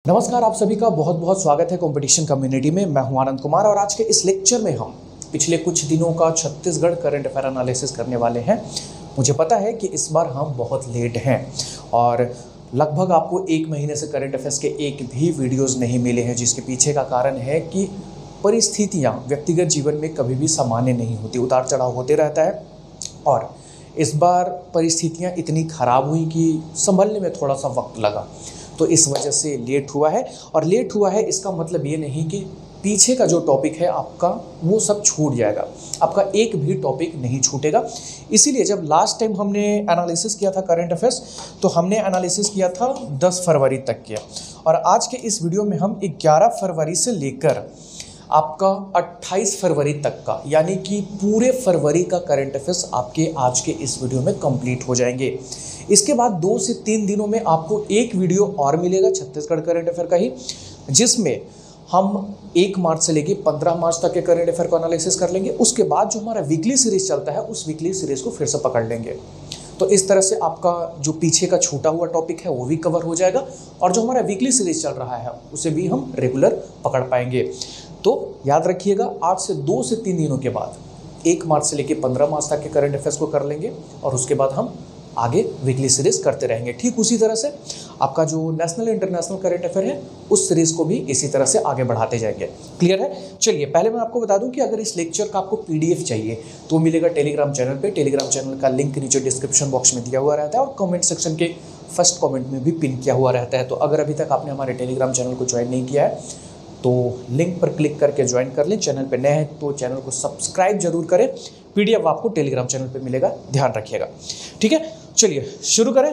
नमस्कार, आप सभी का बहुत बहुत स्वागत है कंपटीशन कम्युनिटी में। मैं हूं आनंद कुमार और आज के इस लेक्चर में हम पिछले कुछ दिनों का छत्तीसगढ़ करंट अफेयर एनालिसिस करने वाले हैं। मुझे पता है कि इस बार हम बहुत लेट हैं और लगभग आपको एक महीने से करंट अफेयर्स के एक भी वीडियोज़ नहीं मिले हैं, जिसके पीछे का कारण है कि परिस्थितियाँ व्यक्तिगत जीवन में कभी भी सामान्य नहीं होती, उतार चढ़ाव होते रहता है। और इस बार परिस्थितियाँ इतनी ख़राब हुई कि संभलने में थोड़ा सा वक्त लगा, तो इस वजह से लेट हुआ है। और लेट हुआ है इसका मतलब ये नहीं कि पीछे का जो टॉपिक है आपका वो सब छूट जाएगा, आपका एक भी टॉपिक नहीं छूटेगा। इसीलिए जब लास्ट टाइम हमने एनालिसिस किया था करंट अफेयर्स, तो हमने एनालिसिस किया था 10 फरवरी तक किया, और आज के इस वीडियो में हम 11 फरवरी से लेकर आपका 28 फरवरी तक का, यानी कि पूरे फरवरी का करंट अफेयर्स आपके आज के इस वीडियो में कंप्लीट हो जाएंगे। इसके बाद 2 से 3 दिनों में आपको एक वीडियो और मिलेगा छत्तीसगढ़ करंट अफेयर का ही, जिसमें हम 1 मार्च से लेकर 15 मार्च तक के करंट अफेयर को एनालिसिस कर लेंगे। उसके बाद जो हमारा वीकली सीरीज चलता है, उस वीकली सीरीज को फिर से पकड़ लेंगे। तो इस तरह से आपका जो पीछे का छूटा हुआ टॉपिक है वो भी कवर हो जाएगा, और जो हमारा वीकली सीरीज चल रहा है उसे भी हम रेगुलर पकड़ पाएंगे। तो याद रखिएगा, आज से 2 से 3 दिनों के बाद 1 मार्च से लेकर 15 मार्च तक के करंट अफेयर्स को कर लेंगे, और उसके बाद हम आगे वीकली सीरीज करते रहेंगे। ठीक उसी तरह से आपका जो नेशनल इंटरनेशनल करंट अफेयर है, उस सीरीज को भी इसी तरह से आगे बढ़ाते जाएंगे। क्लियर है? चलिए, पहले मैं आपको बता दूं कि अगर इस लेक्चर का आपको पीडीएफ चाहिए तो मिलेगा टेलीग्राम चैनल पे। टेलीग्राम चैनल का लिंक नीचे डिस्क्रिप्शन बॉक्स में दिया हुआ रहता है और कमेंट सेक्शन के फर्स्ट कमेंट में भी पिन किया हुआ रहता है। तो अगर अभी तक आपने हमारे टेलीग्राम चैनल को ज्वाइन नहीं किया है तो लिंक पर क्लिक करके ज्वाइन कर लें। चैनल पे नए हैं तो चैनल को सब्सक्राइब जरूर करें। पीडीएफ आपको टेलीग्राम चैनल पे मिलेगा, ध्यान रखिएगा। ठीक है, चलिए शुरू करें।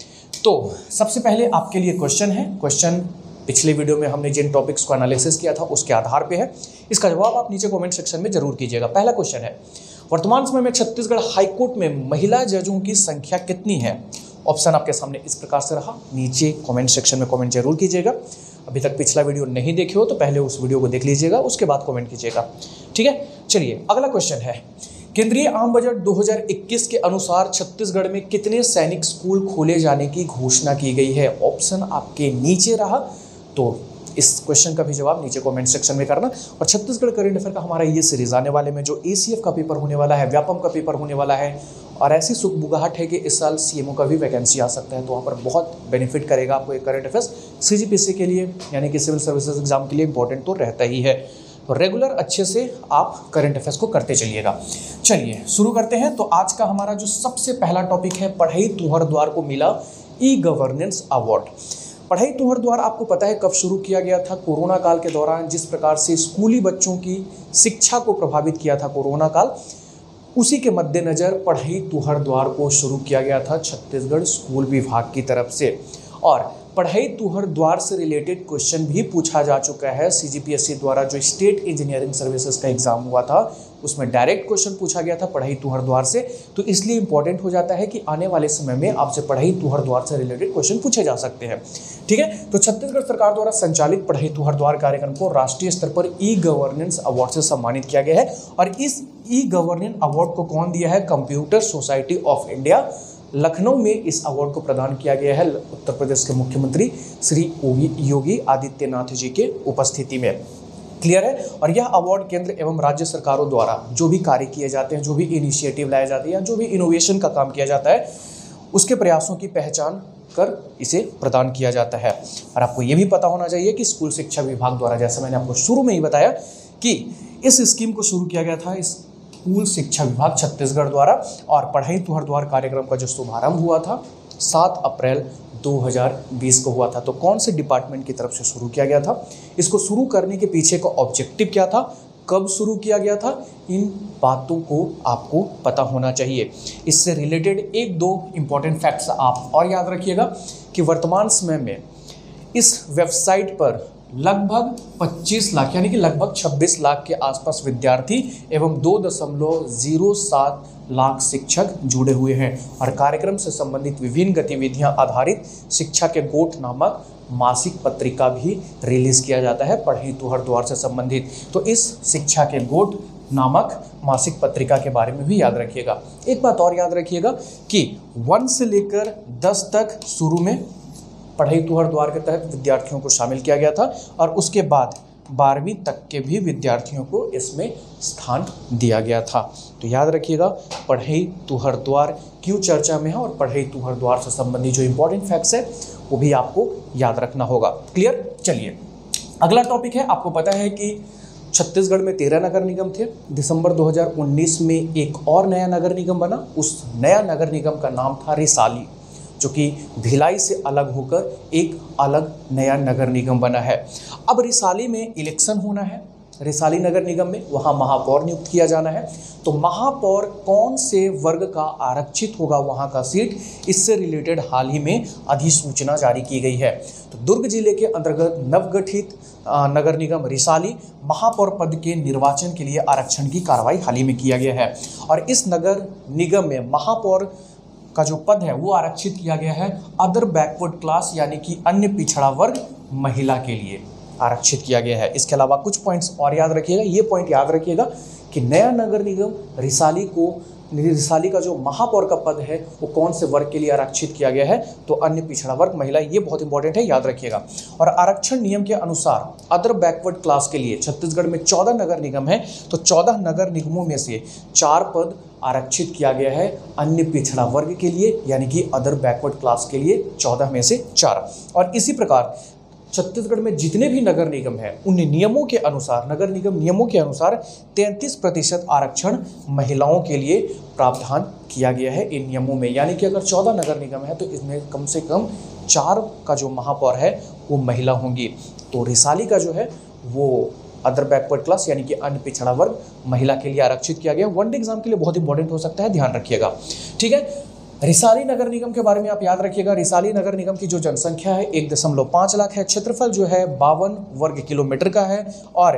तो सबसे पहले आपके लिए क्वेश्चन है। क्वेश्चन पिछले वीडियो में हमने जिन टॉपिक्स को एनालिसिस किया था उसके आधार पे है। इसका जवाब आप नीचे कमेंट सेक्शन में जरूर कीजिएगा। पहला क्वेश्चन है, वर्तमान समय में छत्तीसगढ़ हाईकोर्ट में महिला जजों की संख्या कितनी है? ऑप्शन आपके सामने इस प्रकार से रहा, नीचे कमेंट सेक्शन में कमेंट जरूर कीजिएगा। अभी तक पिछला वीडियो नहीं देखे हो तो पहले उस वीडियो को देख लीजिएगा, उसके बाद कमेंट कीजिएगा। ठीक है, चलिए अगला क्वेश्चन है, केंद्रीय आम बजट 2021 के अनुसार छत्तीसगढ़ में कितने सैनिक स्कूल खोले जाने की घोषणा की गई है? ऑप्शन आपके नीचे रहा, तो इस क्वेश्चन का भी जवाब नीचे कमेंट सेक्शन में करना। और छत्तीसगढ़ करंट अफेयर का हमारा ये सीरीज आने वाले में जो एसीएफ का पेपर होने वाला है, व्यापम का पेपर होने वाला है, और ऐसी सुखबुगाहट है कि इस साल सीएमओ का भी वैकेंसी आ सकता है, तो वहाँ पर बहुत बेनिफिट करेगा आपको एक करंट अफेयर्स। सीजीपीएससी के लिए यानी कि सिविल सर्विसेज एग्जाम के लिए इंपॉर्टेंट तो रहता ही है, तो रेगुलर अच्छे से आप करंट अफेयर्स को करते चलिएगा। चलिए शुरू करते हैं। तो आज का हमारा जो सबसे पहला टॉपिक है, पढ़ई तुंहर द्वार को मिला ई गवर्नेंस अवार्ड। पढ़ई तुंहर द्वार आपको पता है कब शुरू किया गया था? कोरोना काल के दौरान जिस प्रकार से स्कूली बच्चों की शिक्षा को प्रभावित किया था कोरोना काल, उसी के मद्देनज़र पढ़ई तुंहर द्वार को शुरू किया गया था छत्तीसगढ़ स्कूल विभाग की तरफ से। और पढ़ई तुंहर द्वार से रिलेटेड क्वेश्चन भी पूछा जा चुका है। सीजीपीएससी द्वारा जो स्टेट इंजीनियरिंग सर्विसेज का एग्जाम हुआ था उसमें डायरेक्ट क्वेश्चन पूछा गया था पढ़ई तुंहर द्वार से, तो इसलिए इंपॉर्टेंट हो जाता है कि आने वाले समय में आपसे पढ़ई तुंहर द्वार से रिलेटेड क्वेश्चन पूछे जा सकते हैं। ठीक है, तो छत्तीसगढ़ सरकार द्वारा संचालित पढ़ई तुंहर द्वार कार्यक्रम को राष्ट्रीय स्तर पर ई गवर्नेंस अवार्ड से सम्मानित किया गया है। और इस ई गवर्नेंस अवार्ड को कौन दिया है? Computer society of India. Lucknow में इस अवार्ड को प्रदान किया गया है उत्तर प्रदेश के मुख्यमंत्री श्री योगी आदित्यनाथ जी के उपस्थिति में। क्लियर है? और यह अवार्ड केंद्र एवं राज्य सरकारों द्वारा जो भी कार्य किए जाते हैं, जो भी इनिशिएटिव लाए जाते हैं या जो भी इनोवेशन का काम किया जाता है, उसके प्रयासों की पहचान कर इसे प्रदान किया जाता है। और आपको ये भी पता होना चाहिए कि स्कूल शिक्षा विभाग द्वारा, जैसा मैंने आपको शुरू में ही बताया, कि इस स्कीम को शुरू किया गया था स्कूल शिक्षा विभाग छत्तीसगढ़ द्वारा। और पढ़ई तुंहर द्वार कार्यक्रम का जो शुभारंभ हुआ था 7 अप्रैल 2020 को हुआ था। तो कौन से डिपार्टमेंट की तरफ से शुरू किया गया था? इसको शुरू करने के पीछे का ऑब्जेक्टिव क्या था? कब शुरू किया गया था? इन बातों को आपको पता होना चाहिए। इससे रिलेटेड 1-2 इंपॉर्टेंट फैक्ट्स आप और याद रखिएगा कि वर्तमान समय में इस वेबसाइट पर लगभग 25 लाख यानी कि लगभग 26 लाख के आसपास विद्यार्थी एवं 2.07 लाख शिक्षक जुड़े हुए हैं। और कार्यक्रम से संबंधित विभिन्न गतिविधियां आधारित शिक्षा के गोठ नामक मासिक पत्रिका भी रिलीज किया जाता है पढ़ई तुंहर द्वार से संबंधित। तो इस शिक्षा के गोठ नामक मासिक पत्रिका के बारे में भी याद रखिएगा। एक बात और याद रखिएगा कि 1 से लेकर 10 तक शुरू में पढ़ई-तुहर द्वार के तहत विद्यार्थियों को शामिल किया गया था और उसके बाद 12वीं तक के भी विद्यार्थियों को इसमें स्थान दिया गया था। तो याद रखिएगा, पढ़ई-तुहर द्वार क्यों चर्चा में है और पढ़ई-तुहर द्वार से संबंधित जो इंपॉर्टेंट फैक्ट्स है वो भी आपको याद रखना होगा। क्लियर? चलिए अगला टॉपिक है, आपको पता है कि छत्तीसगढ़ में 13 नगर निगम थे। दिसंबर 2019 में एक और नया नगर निगम बना। उस नया नगर निगम का नाम था रिसाली, जो कि भिलाई से अलग होकर एक अलग नया नगर निगम बना है। अब रिसाली में इलेक्शन होना है, रिसाली नगर निगम में वहाँ महापौर नियुक्त किया जाना है। तो महापौर कौन से वर्ग का आरक्षित होगा वहाँ का सीट, इससे रिलेटेड हाल ही में अधिसूचना जारी की गई है। तो दुर्ग जिले के अंतर्गत नवगठित नगर निगम रिसाली महापौर पद के निर्वाचन के लिए आरक्षण की कार्रवाई हाल ही में किया गया है और इस नगर निगम में महापौर का जो पद है वो आरक्षित किया गया है अदर बैकवर्ड क्लास यानी कि अन्य पिछड़ा वर्ग महिला के लिए आरक्षित किया गया है। इसके अलावा कुछ पॉइंट्स और याद रखिएगा। ये पॉइंट याद रखिएगा कि नया नगर निगम रिसाली का जो महापौर का पद है वो कौन से वर्ग के लिए आरक्षित किया गया है, तो अन्य पिछड़ा वर्ग महिला। ये बहुत इंपॉर्टेंट है, याद रखिएगा। और आरक्षण नियम के अनुसार अदर बैकवर्ड क्लास के लिए छत्तीसगढ़ में 14 नगर निगम है, तो 14 नगर निगमों में से 4 पद आरक्षित किया गया है अन्य पिछड़ा वर्ग के लिए, यानी कि अदर बैकवर्ड क्लास के लिए 14 में से 4। और इसी प्रकार छत्तीसगढ़ में जितने भी नगर निगम हैं उन नियमों के अनुसार, नगर निगम नियमों के अनुसार 33% आरक्षण महिलाओं के लिए प्रावधान किया गया है इन नियमों में। यानी कि अगर 14 नगर निगम है तो इसमें कम से कम 4 का जो महापौर है वो महिला होंगी। तो रिसाली का जो है वो अदर बैकवर्ड क्लास यानी कि अन्य पिछड़ा वर्ग महिला के लिए आरक्षित किया गया। वनडे एग्जाम के लिए बहुत इंपॉर्टेंट हो सकता है, ध्यान रखिएगा। ठीक है, रिसाली नगर निगम के बारे में आप याद रखिएगा। रिसाली नगर निगम की जो जनसंख्या है 1.5 लाख है, क्षेत्रफल जो है 52 वर्ग किलोमीटर का है और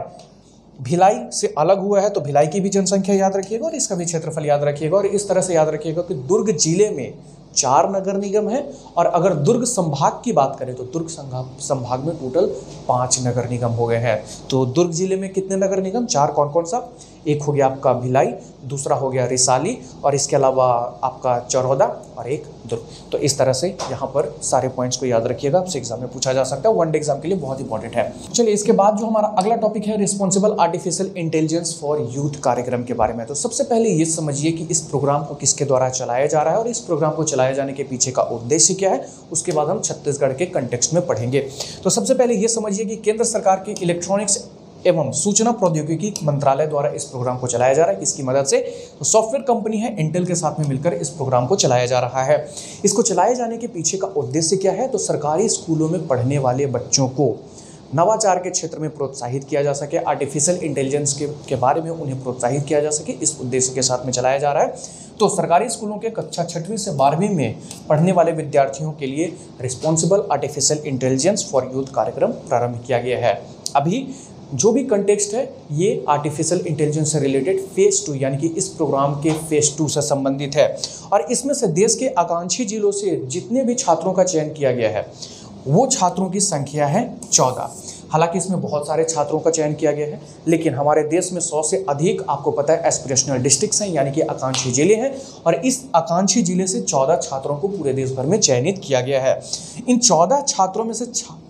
भिलाई से अलग हुआ है तो भिलाई की भी जनसंख्या याद रखिएगा और इसका भी क्षेत्रफल याद रखिएगा। और इस तरह से याद रखिएगा कि दुर्ग जिले में 4 नगर निगम है और अगर दुर्ग संभाग की बात करें तो दुर्ग संभाग में टोटल 5 नगर निगम हो गए हैं। तो दुर्ग जिले में कितने नगर निगम? 4। कौन कौन सा? एक हो गया आपका भिलाई, दूसरा हो गया रिसाली और इसके अलावा आपका चरौदा और एक दुर्ग। तो इस तरह से यहाँ पर सारे पॉइंट्स को याद रखिएगा, आपसे एग्जाम में पूछा जा सकता है, वनडे एग्जाम के लिए बहुत इंपॉर्टेंट है। चलिए इसके बाद जो हमारा अगला टॉपिक है responsible artificial intelligence for youth कार्यक्रम के बारे में। तो सबसे पहले ये समझिए कि इस प्रोग्राम को किसके द्वारा चलाया जा रहा है और इस प्रोग्राम को चलाए जाने के पीछे का उद्देश्य क्या है, उसके बाद हम छत्तीसगढ़ के कंटेक्स्ट में पढ़ेंगे। तो सबसे पहले ये समझिए कि केंद्र सरकार की इलेक्ट्रॉनिक्स एवं सूचना प्रौद्योगिकी मंत्रालय द्वारा इस प्रोग्राम को चलाया जा रहा है। किसकी मदद से? तो सॉफ्टवेयर कंपनी है इंटेल के साथ में मिलकर इस प्रोग्राम को चलाया जा रहा है। इसको चलाए जाने के पीछे का उद्देश्य क्या है? तो सरकारी स्कूलों में पढ़ने वाले बच्चों को नवाचार के क्षेत्र में प्रोत्साहित किया जा सके, आर्टिफिशियल इंटेलिजेंस के बारे में उन्हें प्रोत्साहित किया जा सके, इस उद्देश्य के साथ में चलाया जा रहा है। तो सरकारी स्कूलों के कक्षा 6वीं से 12वीं में पढ़ने वाले विद्यार्थियों के लिए responsible artificial intelligence for youth कार्यक्रम प्रारंभ किया गया है। अभी जो भी कंटेक्स्ट है ये आर्टिफिशियल इंटेलिजेंस से रिलेटेड फेज 2 यानी कि इस प्रोग्राम के फेज 2 से संबंधित है और इसमें से देश के आकांक्षी जिलों से जितने भी छात्रों का चयन किया गया है वो छात्रों की संख्या है 14। हालांकि इसमें बहुत सारे छात्रों का चयन किया गया है, लेकिन हमारे देश में 100 से अधिक आपको पता है एस्पिरेशनल डिस्ट्रिक्ट्स हैं यानी कि आकांक्षी जिले हैं और इस आकांक्षी जिले से 14 छात्रों को पूरे देश भर में चयनित किया गया है। इन 14 छात्रों में से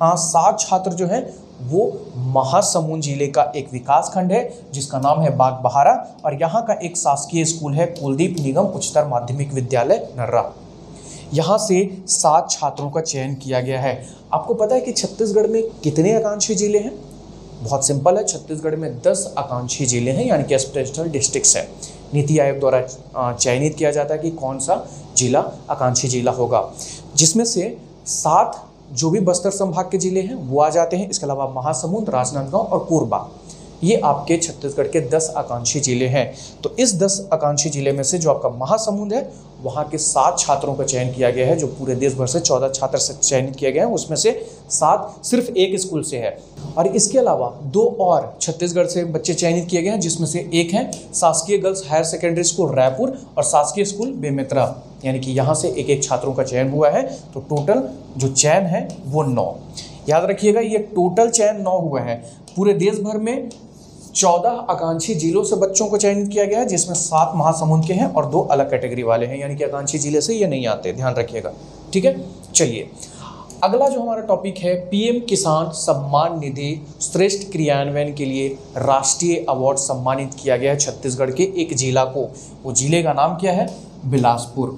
7 छात्र जो है वो महासमुंद जिले का एक विकास खंड है जिसका नाम है बागबहारा और यहाँ का एक शासकीय स्कूल है कुलदीप निगम उच्चतर माध्यमिक विद्यालय नर्रा। यहाँ से 7 छात्रों का चयन किया गया है। आपको पता है कि छत्तीसगढ़ में कितने आकांक्षी जिले हैं? बहुत सिंपल है, छत्तीसगढ़ में 10 आकांक्षी जिले हैं यानी कि एस्पिरेशनल डिस्ट्रिक्ट्स है। नीति आयोग द्वारा चयनित किया जाता है कि कौन सा जिला आकांक्षी जिला होगा, जिसमें से 7 जो भी बस्तर संभाग के जिले हैं वो आ जाते हैं। इसके अलावा महासमुंद, राजनांदगांव और कोरबा ये आपके छत्तीसगढ़ के 10 आकांक्षी जिले हैं। तो इस 10 आकांक्षी जिले में से जो आपका महासमुंद है वहाँ के 7 छात्रों का चयन किया गया है। जो पूरे देश भर से 14 छात्र से चयनित किए गए हैं उसमें से 7 सिर्फ एक स्कूल से है और इसके अलावा 2 और छत्तीसगढ़ से बच्चे चयनित किए गए हैं जिसमें से एक है शासकीय girls higher secondary school Raipur और शासकीय स्कूल बेमेतरा, यानी कि यहाँ से एक छात्रों का चयन हुआ है। तो टोटल जो चयन है वो 9। याद रखिएगा ये टोटल चयन 9 हुआ है। पूरे देश भर में 14 आकांक्षी जिलों से बच्चों को चयनित किया गया है जिसमें 7 महासमुंद के हैं और 2 अलग कैटेगरी वाले हैं यानी कि आकांक्षी जिले से ये नहीं आते, ध्यान रखिएगा। ठीक है, चलिए अगला जो हमारा टॉपिक है, पीएम किसान सम्मान निधि श्रेष्ठ क्रियान्वयन के लिए राष्ट्रीय अवार्ड सम्मानित किया गया है छत्तीसगढ़ के एक जिला को। वो जिले का नाम क्या है? बिलासपुर।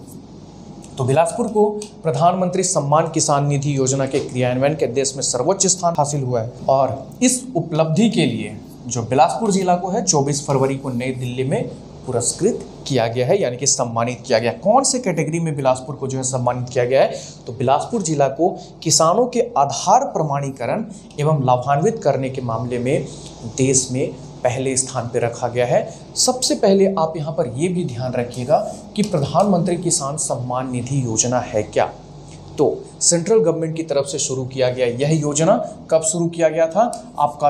तो बिलासपुर को प्रधानमंत्री सम्मान किसान निधि योजना के क्रियान्वयन के देश में सर्वोच्च स्थान हासिल हुआ है और इस उपलब्धि के लिए जो बिलासपुर जिला को है 24 फरवरी को नई दिल्ली में पुरस्कृत किया गया है, यानी कि सम्मानित किया गया। कौन से कैटेगरी में बिलासपुर को जो है सम्मानित किया गया है? तो बिलासपुर जिला को किसानों के आधार प्रमाणीकरण एवं लाभान्वित करने के मामले में देश में पहले स्थान पर रखा गया है। सबसे पहले आप यहाँ पर ये भी ध्यान रखिएगा कि प्रधानमंत्री किसान सम्मान निधि योजना है क्या। तो सेंट्रल गवर्नमेंट की तरफ से शुरू किया गया यह योजना कब शुरू किया गया था? आपका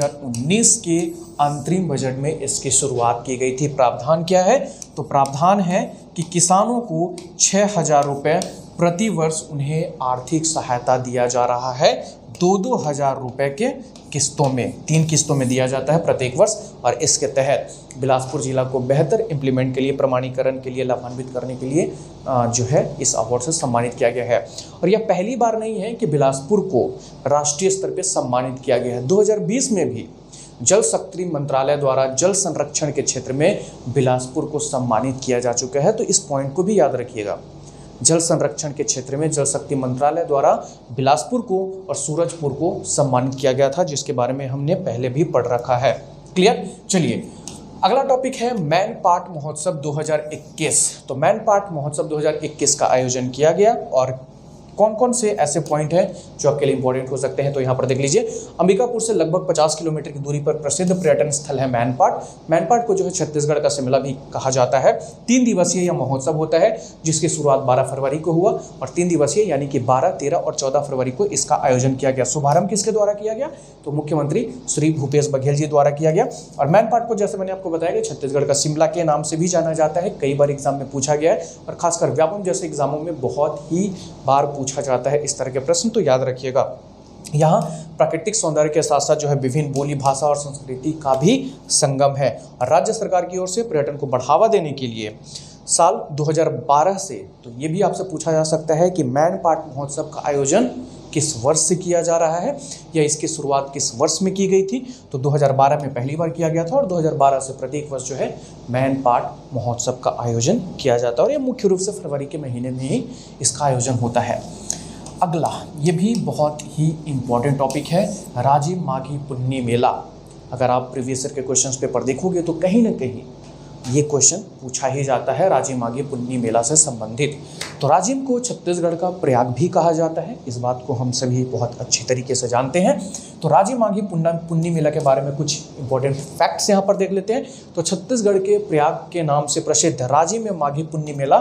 2019 के अंतरिम बजट में इसकी शुरुआत की गई थी। प्रावधान क्या है? तो प्रावधान है कि किसानों को 6,000 रुपये प्रति वर्ष उन्हें आर्थिक सहायता दिया जा रहा है। 2-2 हज़ार रुपये के किस्तों में, 3 किस्तों में दिया जाता है प्रत्येक वर्ष। और इसके तहत बिलासपुर जिला को बेहतर इम्प्लीमेंट के लिए, प्रमाणीकरण के लिए, लाभान्वित करने के लिए जो है इस अवार्ड से सम्मानित किया गया है। और यह पहली बार नहीं है कि बिलासपुर को राष्ट्रीय स्तर पर सम्मानित किया गया है। 2020 में भी जल शक्ति मंत्रालय द्वारा जल संरक्षण के क्षेत्र में बिलासपुर को सम्मानित किया जा चुका है। तो इस पॉइंट को भी याद रखिएगा। जल संरक्षण के क्षेत्र में जल शक्ति मंत्रालय द्वारा बिलासपुर को और सूरजपुर को सम्मानित किया गया था, जिसके बारे में हमने पहले भी पढ़ रखा है। क्लियर? चलिए अगला टॉपिक है मैन पाट महोत्सव 2021। तो मैन पाट महोत्सव 2021 का आयोजन किया गया और कौन कौन से ऐसे पॉइंट हैं जो आपके लिए इंपॉर्टेंट हो सकते हैं, तो यहाँ पर देख लीजिए। अंबिकापुर से लगभग 50 किलोमीटर की दूरी पर प्रसिद्ध पर्यटन स्थल है मैनपाट। मैनपाट को जो है छत्तीसगढ़ का शिमला भी कहा जाता है। 3 दिवसीय यह महोत्सव होता है, जिसकी शुरुआत 12 फरवरी को हुआ और 3 दिवसीय यानी कि 12, 13 और 14 फरवरी को इसका आयोजन किया गया। शुभारंभ किसके द्वारा किया गया? तो मुख्यमंत्री श्री भूपेश बघेल जी द्वारा किया गया। और मैनपाट को जैसे मैंने आपको बताया कि छत्तीसगढ़ का शिमला के नाम से भी जाना जाता है। कई बार एग्जाम में पूछा गया है और खासकर व्यापम जैसे एग्जामों में बहुत ही बार पूछा जाता है इस तरह के प्रश्न, तो याद रखिएगा। यहाँ प्राकृतिक सौंदर्य के साथ साथ जो है विभिन्न बोली, भाषा और संस्कृति का भी संगम है। और राज्य सरकार की ओर से पर्यटन को बढ़ावा देने के लिए साल 2012 से, तो ये भी आपसे पूछा जा सकता है कि मैनपाट महोत्सव का आयोजन किस वर्ष से किया जा रहा है या इसकी शुरुआत किस वर्ष में की गई थी? तो 2012 में पहली बार किया गया था और 2012 से प्रत्येक वर्ष जो है मैनपाट महोत्सव का आयोजन किया जाता है और ये मुख्य रूप से फरवरी के महीने में ही इसका आयोजन होता है। अगला, ये भी बहुत ही इम्पॉर्टेंट टॉपिक है, राजिम माघी पुन्नी मेला। अगर आप प्रीवियस ईयर के क्वेश्चंस पेपर देखोगे तो कहीं ना कहीं ये क्वेश्चन पूछा ही जाता है राजिम माघी पुन्नी मेला से संबंधित। तो राजिम को छत्तीसगढ़ का प्रयाग भी कहा जाता है, इस बात को हम सभी बहुत अच्छी तरीके से जानते हैं। तो राजिम माघी पुन्नी मेला के बारे में कुछ इंपॉर्टेंट फैक्ट्स यहाँ पर देख लेते हैं। तो छत्तीसगढ़ के प्रयाग के नाम से प्रसिद्ध राजिम में माघी पुन्नी मेला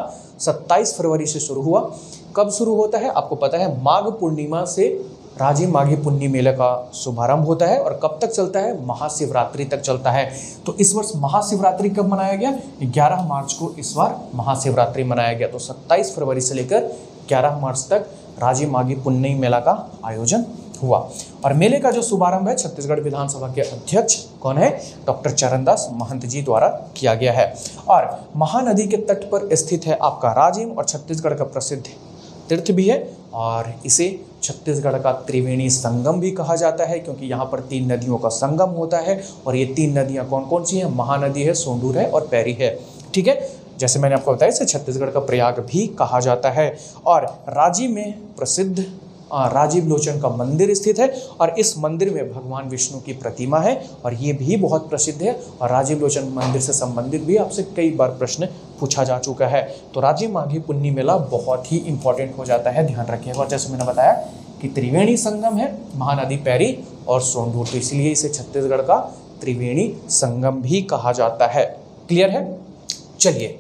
27 फरवरी से शुरू हुआ। कब शुरू होता है? आपको पता है, माघ पूर्णिमा से राजिम माघी पुन्नी मेले का शुभारंभ होता है और कब तक चलता है? महाशिवरात्रि तक चलता है। तो इस वर्ष महाशिवरात्रि कब मनाया गया? 11 मार्च को इस बार महाशिवरात्रि मनाया गया। तो 27 फरवरी से लेकर 11 मार्च तक राजिम माघी पुन्नी मेला का आयोजन हुआ। और मेले का जो शुभारंभ है छत्तीसगढ़ विधानसभा के अध्यक्ष कौन है? डॉक्टर चरणदास महंत जी द्वारा किया गया है। और महानदी के तट पर स्थित है आपका राजिम और छत्तीसगढ़ का प्रसिद्ध तीर्थ भी है और इसे छत्तीसगढ़ का त्रिवेणी संगम भी कहा जाता है, क्योंकि यहाँ पर 3 नदियों का संगम होता है। और ये 3 नदियाँ कौन कौन सी हैं? महानदी है, सोंडूर है और पैरी है। ठीक है, जैसे मैंने आपको बताया इसे छत्तीसगढ़ का प्रयाग भी कहा जाता है। और राजिम में प्रसिद्ध राजीव लोचन का मंदिर स्थित है और इस मंदिर में भगवान विष्णु की प्रतिमा है और ये भी बहुत प्रसिद्ध है। और राजीव लोचन मंदिर से संबंधित भी आपसे कई बार प्रश्न पूछा जा चुका है। तो राजिम माघी पुन्नी मेला बहुत ही इंपॉर्टेंट हो जाता है, ध्यान रखिएगा। और जैसे मैंने बताया कि त्रिवेणी संगम है, महानदी, पैरी और सोंडूर, तो इसलिए इसे छत्तीसगढ़ का त्रिवेणी संगम भी कहा जाता है। क्लियर है? चलिए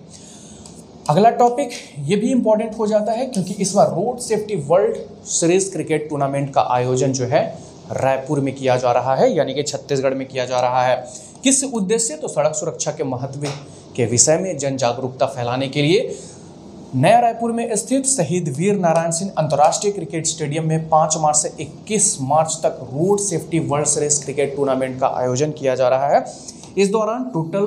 अगला टॉपिक ये भी इंपॉर्टेंट हो जाता है, क्योंकि इस बार road safety world series cricket tournament का आयोजन जो है रायपुर में किया जा रहा है, यानी कि छत्तीसगढ़ में किया जा रहा है। किस उद्देश्य? तो सड़क सुरक्षा के महत्व के विषय में जन जागरूकता फैलाने के लिए नया रायपुर में स्थित शहीद वीर नारायण सिंह अंतर्राष्ट्रीय क्रिकेट स्टेडियम में 5 मार्च से 21 मार्च तक road safety world series cricket tournament का आयोजन किया जा रहा है। इस दौरान टोटल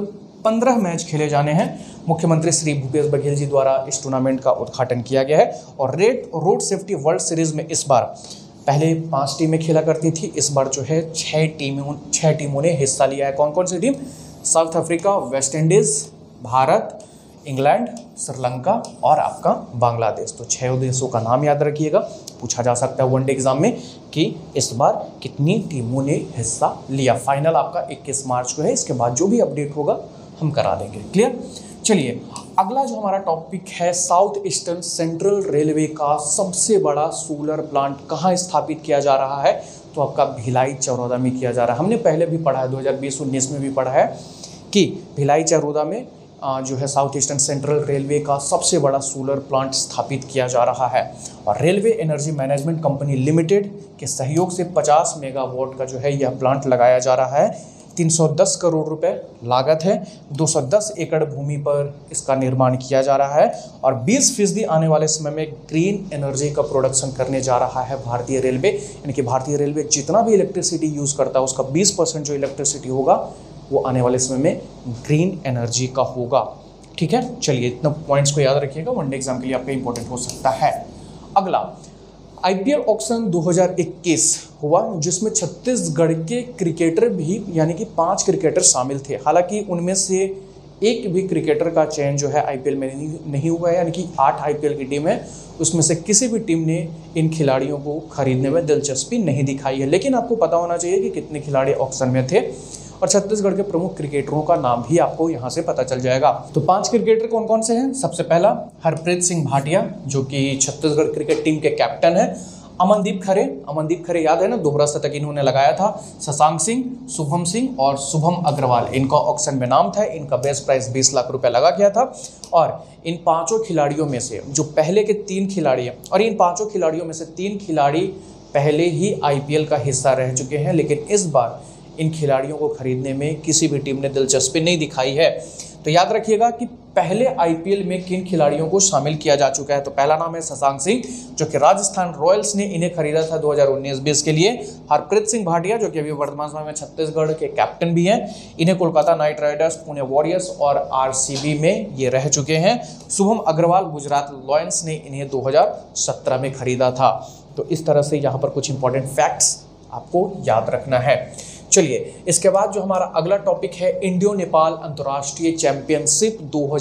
15 मैच खेले जाने हैं। मुख्यमंत्री श्री भूपेश बघेल जी द्वारा इस टूर्नामेंट का उद्घाटन किया गया है। और रोड सेफ्टी वर्ल्ड सीरीज में इस बार पहले 5 टीमें खेला करती थी, इस बार जो है 6 टीमों ने हिस्सा लिया है। कौन कौन सी team? South Africa, West Indies, Bharat, England, Sri Lanka और आपका बांग्लादेश। तो 6 देशों का नाम याद रखिएगा, पूछा जा सकता है वनडे एग्जाम में कि इस बार कितनी टीमों ने हिस्सा लिया। फाइनल आपका 21 मार्च को है, इसके बाद जो भी अपडेट होगा हम करा देंगे। क्लियर? चलिए, अगला जो हमारा टॉपिक है, साउथ ईस्टर्न सेंट्रल रेलवे का सबसे बड़ा सोलर प्लांट कहाँ स्थापित किया जा रहा है? तो आपका भिलाई चरौदा में किया जा रहा है। हमने पहले भी पढ़ा है, 2020-19 में भी पढ़ा है कि भिलाई चरौदा में जो है साउथ ईस्टर्न सेंट्रल रेलवे का सबसे बड़ा सोलर प्लांट स्थापित किया जा रहा है। और railway energy management company limited के सहयोग से 50 मेगावाट का जो है यह प्लांट लगाया जा रहा है। 310 करोड़ रुपए लागत है। 210 एकड़ भूमि पर इसका निर्माण किया जा रहा है। और 20% आने वाले समय में ग्रीन एनर्जी का प्रोडक्शन करने जा रहा है भारतीय रेलवे। यानी कि भारतीय रेलवे जितना भी इलेक्ट्रिसिटी यूज़ करता है उसका 20% जो इलेक्ट्रिसिटी होगा वो आने वाले समय में ग्रीन एनर्जी का होगा। ठीक है, चलिए इतना पॉइंट्स को याद रखिएगा, वनडे एग्जाम के लिए आपका इंपॉर्टेंट हो सकता है। अगला, आईपीएल ऑक्शन 2021 हुआ जिसमें छत्तीसगढ़ के क्रिकेटर भी यानी कि 5 क्रिकेटर शामिल थे। हालांकि उनमें से एक भी क्रिकेटर का चयन जो है आईपीएल में नहीं हुआ है, यानी कि 8 आईपीएल की टीम है, उसमें से किसी भी टीम ने इन खिलाड़ियों को खरीदने में दिलचस्पी नहीं दिखाई है। लेकिन आपको पता होना चाहिए कि कितने खिलाड़ी ऑक्शन में थे और छत्तीसगढ़ के प्रमुख क्रिकेटरों का नाम भी आपको यहाँ से पता चल जाएगा। तो 5 क्रिकेटर कौन कौन से हैं? सबसे पहला हरप्रीत सिंह भाटिया जो कि छत्तीसगढ़ क्रिकेट टीम के कैप्टन है। अमनदीप खरे याद है ना, दोहरा शतक इन्होंने लगाया था। शशांक सिंह, शुभम सिंह और शुभम अग्रवाल, इनका ऑक्शन में नाम था। इनका बेस्ट प्राइस 20 लाख रुपए लगा गया था। और इन 5 खिलाड़ियों में से जो पहले के 3 खिलाड़ी हैं, और इन 5 खिलाड़ियों में से 3 खिलाड़ी पहले ही आईपीएल का हिस्सा रह चुके हैं, लेकिन इस बार इन खिलाड़ियों को खरीदने में किसी भी टीम ने दिलचस्पी नहीं दिखाई है। तो याद रखिएगा कि पहले आईपीएल में किन खिलाड़ियों को शामिल किया जा चुका है। तो पहला नाम है शशांक सिंह जो कि राजस्थान रॉयल्स ने इन्हें खरीदा था 2019-20 के लिए। हरप्रीत सिंह भाटिया जो कि अभी वर्तमान समय में छत्तीसगढ़ के कैप्टन भी हैं, इन्हें Kolkata Knight Riders, Pune Warriors और आरसीबी में ये रह चुके हैं। शुभम अग्रवाल गुजरात लायंस ने इन्हें 2017 में खरीदा था। तो इस तरह से यहाँ पर कुछ इंपॉर्टेंट फैक्ट्स आपको याद रखना है। चलिए, इसके बाद जो हमारा अगला टॉपिक है, इंडियो नेपाल अंतर्राष्ट्रीय चैंपियनशिप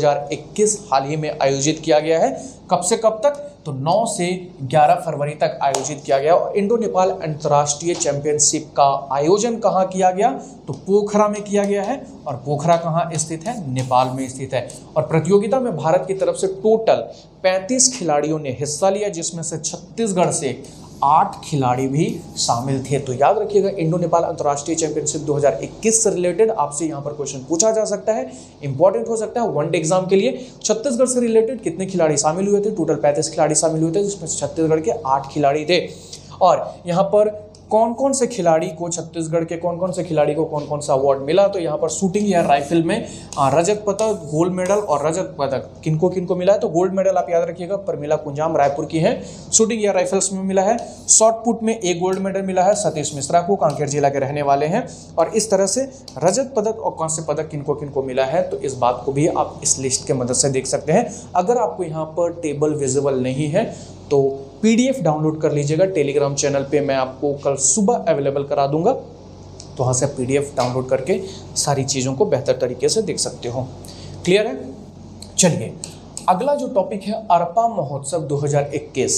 2021 हाल ही में आयोजित किया गया है। कब से कब तक? तो 9 से 11 फरवरी तक आयोजित किया गया। और इंडो नेपाल अंतर्राष्ट्रीय चैंपियनशिप का आयोजन कहाँ किया गया? तो पोखरा में किया गया है। और पोखरा कहाँ स्थित है? नेपाल में स्थित है। और प्रतियोगिता में भारत की तरफ से टोटल 35 खिलाड़ियों ने हिस्सा लिया, जिसमें से छत्तीसगढ़ से 8 खिलाड़ी भी शामिल थे। तो याद रखिएगा, इंडो नेपाल अंतर्राष्ट्रीय चैंपियनशिप 2021 से रिलेटेड आपसे यहाँ पर क्वेश्चन पूछा जा सकता है, इंपॉर्टेंट हो सकता है वनडे एग्जाम के लिए। छत्तीसगढ़ से रिलेटेड कितने खिलाड़ी शामिल हुए थे? टोटल 35 खिलाड़ी शामिल हुए थे, जिसमें छत्तीसगढ़ के 8 खिलाड़ी थे। और यहाँ पर कौन कौन से खिलाड़ी को, छत्तीसगढ़ के कौन कौन से खिलाड़ी को कौन कौन सा अवार्ड मिला? तो यहाँ पर शूटिंग या राइफल में रजत पदक, गोल्ड मेडल और रजत पदक किनको किनको मिला है? तो गोल्ड मेडल आप याद रखिएगा, प्रमिला कुंजाम रायपुर की है। शूटिंग या राइफल्स में मिला है। शॉर्ट पुट में एक गोल्ड मेडल मिला है सतीश मिश्रा को, कांकेर जिला के रहने वाले हैं। और इस तरह से रजत पदक और कांस्य पदक किनको किनको मिला है, तो इस बात को भी आप इस लिस्ट के मदद से देख सकते हैं। अगर आपको यहाँ पर टेबल विजिबल नहीं है तो पीडीएफ डाउनलोड कर लीजिएगा, टेलीग्राम चैनल पे मैं आपको कल सुबह अवेलेबल करा दूंगा। तो वहाँ से पीडीएफ डाउनलोड करके सारी चीज़ों को बेहतर तरीके से देख सकते हो। क्लियर है? चलिए, अगला जो टॉपिक है अरपा महोत्सव 2021।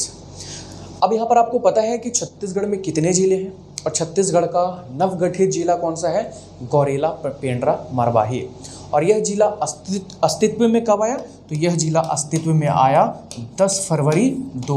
अब यहाँ पर आपको पता है कि छत्तीसगढ़ में कितने जिले हैं, और छत्तीसगढ़ का नवगठित जिला कौन सा है? गौरेला, पेंड्रा, मरवाही। और यह जिला अस्तित्व में कब आया? तो यह जिला अस्तित्व में आया 10 फरवरी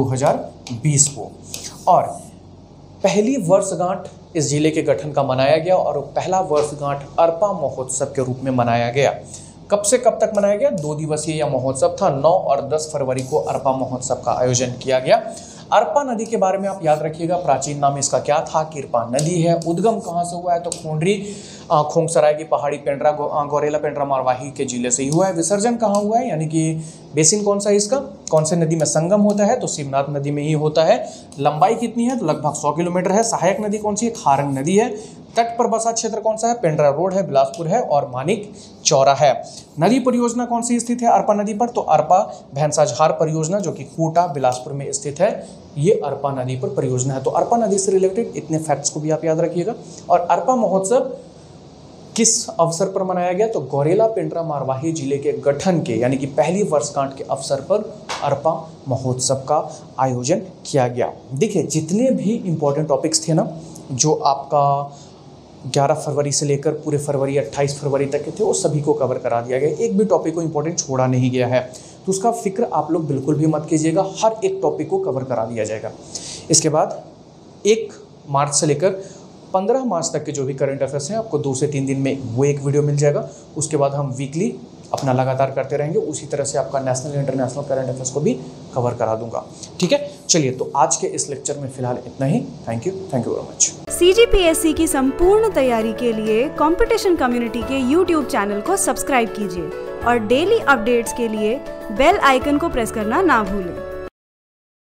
2020 को। और पहली वर्षगांठ इस जिले के गठन का मनाया गया, और पहला वर्षगांठ अरपा महोत्सव के रूप में मनाया गया। कब से कब तक मनाया गया? 2 दिवसीय यह महोत्सव था। 9 और 10 फरवरी को अरपा महोत्सव का आयोजन किया गया। अरपा नदी के बारे में आप याद रखिएगा, प्राचीन नाम इसका क्या था? किरपा नदी है। उद्गम कहाँ से हुआ है? तो खोंडरी खोंगसराय की पहाड़ी, गौरेला पेंड्रा मरवाही के जिले से ही हुआ है। विसर्जन कहाँ हुआ है, यानी कि बेसिन कौन सा है इसका? कौन से नदी में संगम होता है? तो शिवनाथ नदी में ही होता है। लंबाई कितनी है? तो लगभग 100 किलोमीटर है। सहायक नदी कौन सी है? खारंग नदी है। तट पर बसा क्षेत्र कौन सा है? पेंड्रा रोड है, बिलासपुर है और मानिक चौरा है। नदी परियोजना कौन सी स्थित है अरपा नदी पर? तो अरपा भैंसाझार परियोजना जो कि कोटा बिलासपुर में स्थित है, ये अरपा नदी पर परियोजना है। तो अरपा नदी से रिलेटेड इतने फैक्ट्स को भी आप याद रखिएगा। और अरपा महोत्सव किस अवसर पर मनाया गया? तो गौरेला पेंड्रा मारवाही जिले के गठन के यानी कि पहली वर्षगांठ के अवसर पर अरपा महोत्सव का आयोजन किया गया। देखिए जितने भी इंपॉर्टेंट टॉपिक्स थे ना, जो आपका 11 फरवरी से लेकर पूरे फरवरी 28 फरवरी तक के थे, वो सभी को कवर करा दिया गया। एक भी टॉपिक को इंपॉर्टेंट छोड़ा नहीं गया है, तो उसका फिक्र आप लोग बिल्कुल भी मत कीजिएगा, हर एक टॉपिक को कवर करा दिया जाएगा। इसके बाद 1 मार्च से लेकर 15 मार्च तक के जो भी करंट अफेयर्स हैं, आपको 2 से 3 दिन में वो एक वीडियो मिल जाएगा। उसके बाद हम वीकली अपना लगातार करते रहेंगे, उसी तरह से आपका नेशनल इंटरनेशनल करंट अफेयर्स को भी कवर करा दूंगा। ठीक है, चलिए तो आज के इस लेक्चर में फिलहाल इतना ही। Thank you very much. CGPSC की संपूर्ण तैयारी के लिए कंपटीशन कम्युनिटी के YouTube चैनल को सब्सक्राइब कीजिए और डेली अपडेट्स के लिए बेल आइकन को प्रेस करना ना भूलें।